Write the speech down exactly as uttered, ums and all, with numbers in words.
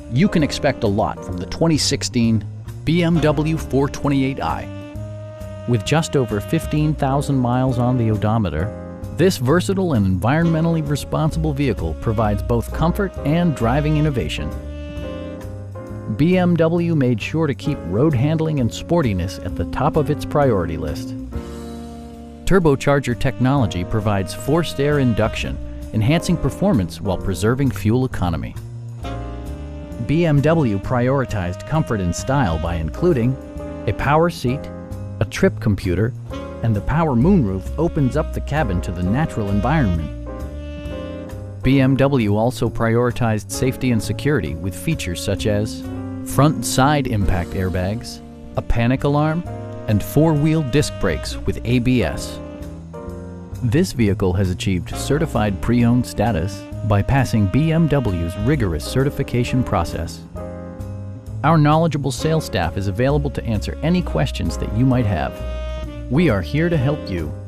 You can expect a lot from the twenty sixteen B M W four twenty-eight i. With just over fifteen thousand miles on the odometer, this versatile and environmentally responsible vehicle provides both comfort and driving innovation. B M W made sure to keep road handling and sportiness at the top of its priority list. Turbocharger technology provides forced air induction, enhancing performance while preserving fuel economy. B M W prioritized comfort and style by including a power seat, a trip computer, and the power moonroof opens up the cabin to the natural environment. B M W also prioritized safety and security with features such as front and side impact airbags, a panic alarm, and four-wheel disc brakes with A B S. This vehicle has achieved certified pre-owned status by passing B M W's rigorous certification process. Our knowledgeable sales staff is available to answer any questions that you might have. We are here to help you.